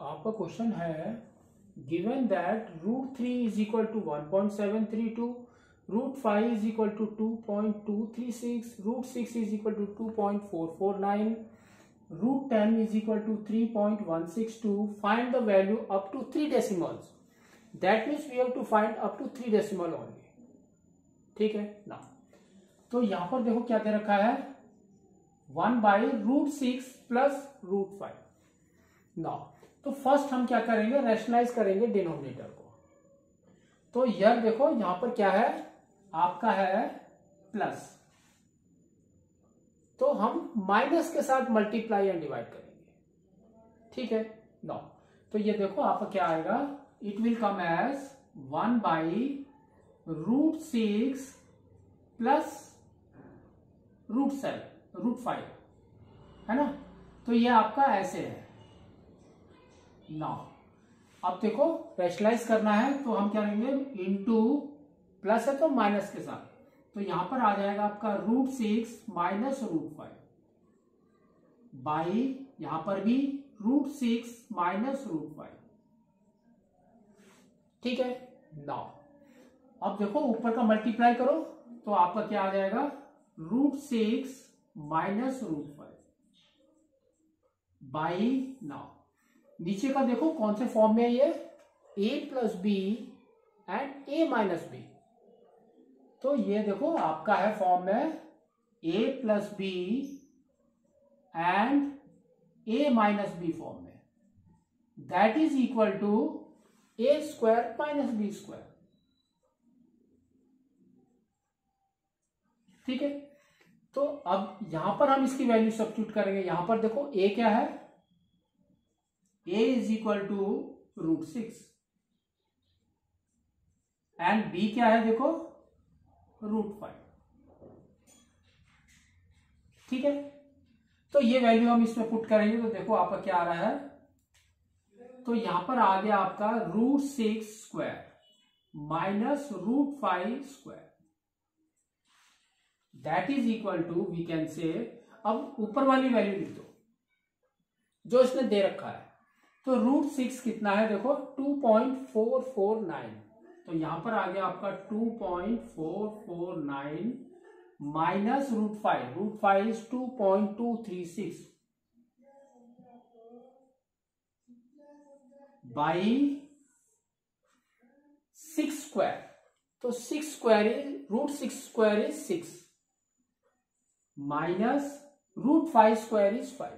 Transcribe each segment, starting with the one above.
आपका क्वेश्चन है given that √3 is equal to 1.732, √5 is equal to 2.236, √6 is equal to 2.449, √10 is equal to 3.162. Find the value up to 3 decimals. That means we have to find up to 3 decimal only. ठीक है ना. तो यहां पर देखो क्या दे रखा है, 1/√6 प्लस √5. नाउ तो फर्स्ट हम क्या करेंगे, रैशनलाइज करेंगे डिनोमिनेटर को. तो यार देखो यहां पर क्या है, आपका है प्लस, तो हम माइनस के साथ मल्टीप्लाई एंड डिवाइड करेंगे. ठीक है. नाउ तो ये देखो आपका क्या आएगा, it will come as 1/√6 plus √5 है ना. तो ये आपका ऐसे है. नाउ अब देखो रैशनलाइज करना है तो हम क्या करेंगे, इनटू प्लस है तो माइनस के साथ, तो यहां पर आ जाएगा आपका √6 माइनस √5 बाई यहां पर भी √6 माइनस √5. ठीक है. नाउ अब देखो ऊपर का मल्टीप्लाई करो तो आपका क्या आ जाएगा, √6 माइनस √5 बाई. नाउ नीचे का देखो कौन से फॉर्म में है ये, a plus B and a minus B. तो ये देखो आपका है फॉर्म में a plus B and a minus B form में. That is equal to a square minus b square. ठीक है. तो अब यहां पर हम इसकी वैल्यू सब्स्टिट्यूट करेंगे. यहां पर देखो a क्या है, a is equal to √6 and b क्या है देखो, √5. ठीक है. तो ये वैल्यू हम इसमें पुट करेंगे तो देखो आपका क्या आ रहा है, तो यहां पर आ गया आपका √6 square minus √5 square. That is equal to, we can say, अब ऊपर वाली वैल्यू लिख दो जो इसने दे रखा है. तो √6 कितना है देखो, 2.449. तो यहां पर आ गया आपका 2.449 माइनस √5. √5 is 2.236 by 6 square. तो 6 square is √6 square is 6 minus √5 square is 5.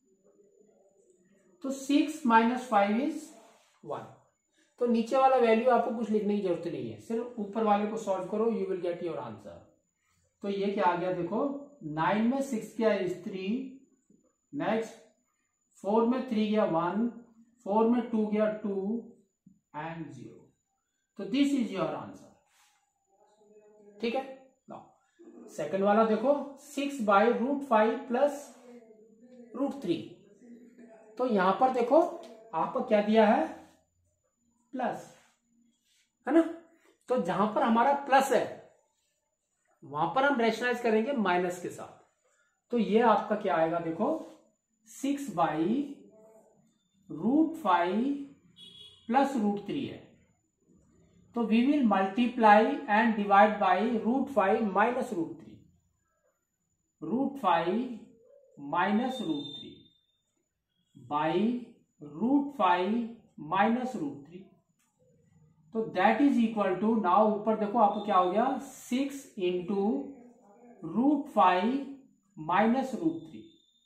तो 6 माइनस 5 इज 1. तो नीचे वाला वैल्यू आपको कुछ लिखने की जरूरत नहीं है, सिर्फ ऊपर वाले को सॉल्व करो, you will get your answer. तो ये क्या आ गया देखो, 9 में 6 गया इज 3, नेक्स्ट 4 में 3 गया 1, 4 में 2 गया 2 एंड 0. तो दिस इज योर आंसर. ठीक है. नाउ सेकंड वाला देखो, 6/√5 प्लस √3. तो यहां पर देखो आपको क्या दिया है, प्लस है ना. तो जहां पर हमारा प्लस है वहां पर हम रैशनलाइज करेंगे माइनस के साथ. तो ये आपका क्या आएगा देखो, 6/√5 प्लस √3 है. तो we will multiply and divide by √5 minus √3. √5 minus √3 by √5 minus √3. तो that is equal to, now ऊपर देखो आपको क्या हो गया, 6 इंटू √5 माइनस √3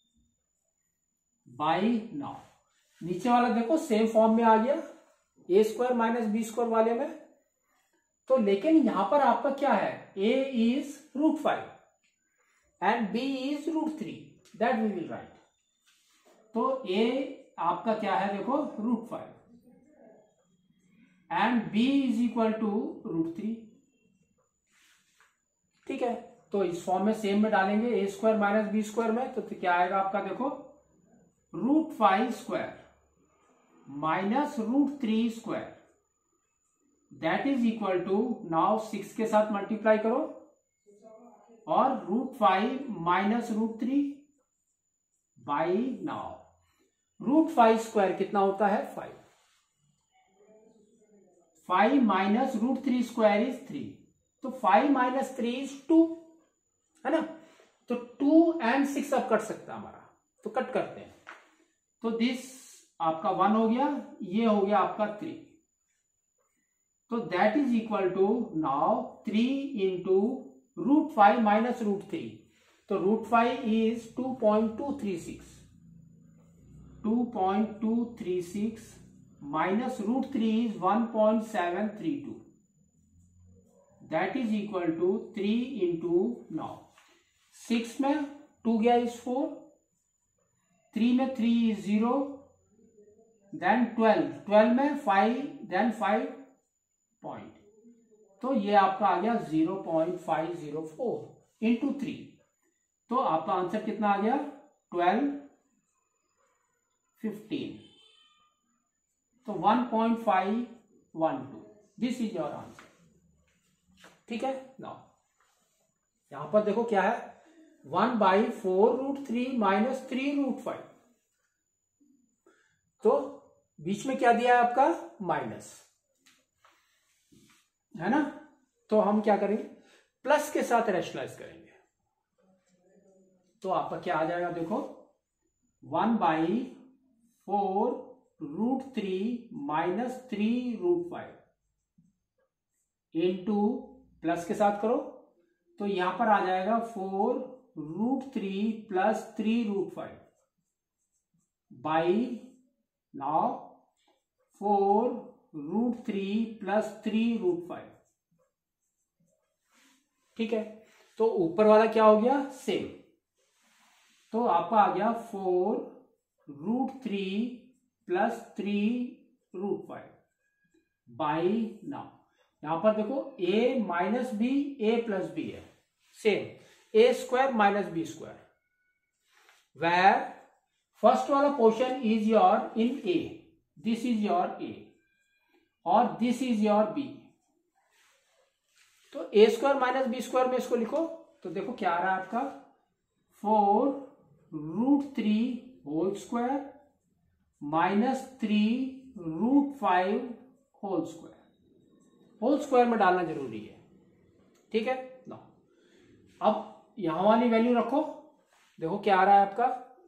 बाई. नाउ नीचे वाला देखो सेम फॉर्म में आ गया, a square minus b square वाले में. तो लेकिन यहां पर आपका क्या है, a is √5 and b is √3. That we will write. तो a आपका क्या है देखो, √5 and b is equal to √3. ठीक है. तो इस फॉर्म में सेम में डालेंगे, a square minus b square में, तो क्या आएगा आपका देखो, √5 square minus √3 square. That is equal to, now 6 के साथ मल्टीप्लाई करो और √5 माइनस √3 बाई. नाउ √5 स्क्वायर कितना होता है 5। 5 माइनस √3 स्क्वायर इज 3, तो 5 माइनस 3 इज 2, है ना। तो 2 and 6 अब कट सकता है हमारा, तो कट करते हैं। तो दिस आपका 1 हो गया, ये हो गया आपका 3। तो that is equal to now 3 into √5 minus √3। तो √5 is 2.236, 2.236 minus √3 is 1.732, that is equal to 3 into now 6 में 2 गया इज 4, 3 में 3 इज 0, देन 12 में 5, देन 5 पॉइंट, तो ये आपका आ गया 0.504 इंटू 3। तो आपका आंसर कितना आ गया 1215, तो 1.512, दिस इज योर आंसर। ठीक है ना। यहां पर देखो क्या है 1/4√3 माइनस 3√5, तो बीच में क्या दिया है आपका माइनस, है ना। तो हम क्या करेंगे प्लस के साथ रैशनलाइज करेंगे, तो आपका क्या आ जाएगा देखो 1/4√3 माइनस 3√5 इंटू प्लस के साथ करो, तो यहां पर आ जाएगा 4√3 प्लस 3√5 बाई नाउ 4√3 प्लस 3√5। ठीक है, तो ऊपर वाला क्या हो गया सेम, तो आपका आ गया 4√3 प्लस 3√5 बाई नाउ यहां पर देखो a minus B a plus B है, same a square minus B square, where first वाला portion is your in a, this is your a और दिस इज योर b, तो a square minus B square में इसको लिखो, तो देखो क्या आ रहा है आपका 4√3 whole square minus 3√5 whole square, whole square में डालना जरूरी है। ठीक है ना। अब यहां वाली वैल्यू रखो, देखो क्या आ रहा है आपका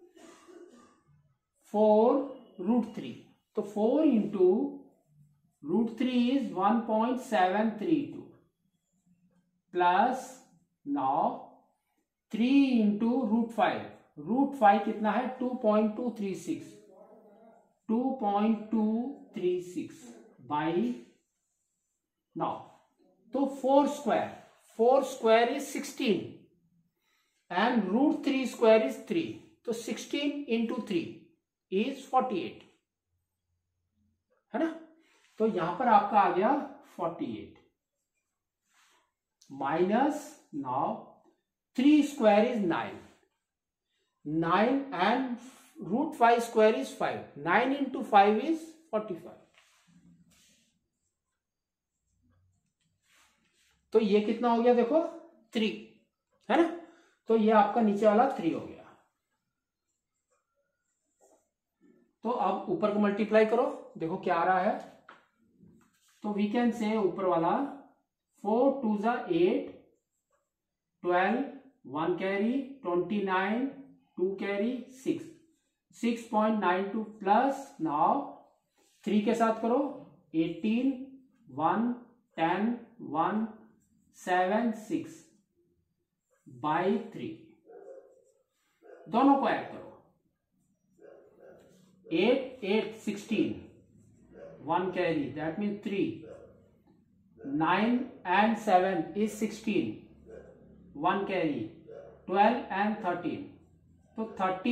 4√3, तो 4 into √3 is 1.732 plus now 3 into √5, √5 कितना है 2.236 बाई नाउ, तो 4 square is 16 and √3 square is 3, तो 16 इंटू 3 इज 48, है ना। तो यहां पर आपका आ गया 48 minus now 3 square is 9 and √5 square is 5, 9 into 5 is 45, तो ये कितना हो गया देखो 3, है ना। तो ये आपका नीचे वाला 3 हो गया, तो अब ऊपर को मल्टीप्लाई करो, देखो क्या आ रहा है, तो वी कैन से ऊपर वाला 4 2 जा 8, 12 1 कैरी 29 2 कैरी 6.92 प्लस नाउ 3 के साथ करो 18 1 10 1 7 6 बाई 3, दोनों को ऐड करो 8 8 16 1 carry that means 3, 9 and 7 is 16, 1 carry 12 and 13, तो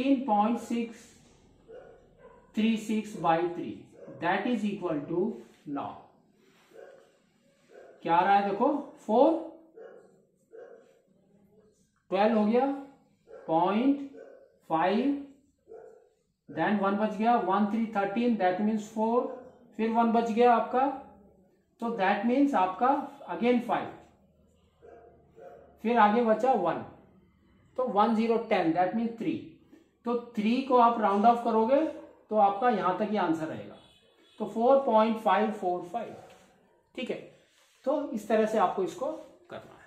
13.636 by 3 that is equal to now क्या आ रहा है देखो 4 12 हो गया 0.5 देन 1 बच गया 1 3 13 दैट मीन्स 4, फिर 1 बच गया आपका, तो दैट मीन्स आपका अगेन 5, फिर आगे बचा 1, तो 1 0 10 दैट मीन्स 3, तो 3 को आप राउंड ऑफ करोगे तो आपका यहां तक ही आंसर रहेगा। तो 4.545, ठीक है। तो इस तरह से आपको इसको करना।